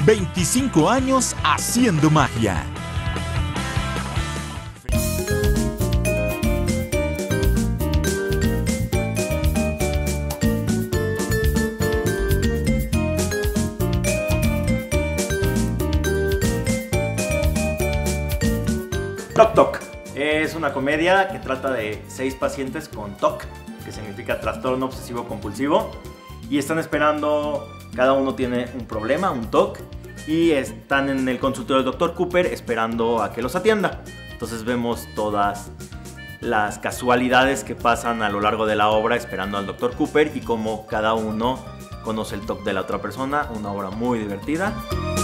25 años haciendo magia. Toc Toc es una comedia que trata de 6 pacientes con TOC, que significa trastorno obsesivo compulsivo, y están esperando, cada uno tiene un problema, un TOC, y están en el consultorio del Dr. Cooper esperando a que los atienda. Entonces vemos todas las casualidades que pasan a lo largo de la obra esperando al Dr. Cooper y cómo cada uno conoce el TOC de la otra persona. Una obra muy divertida.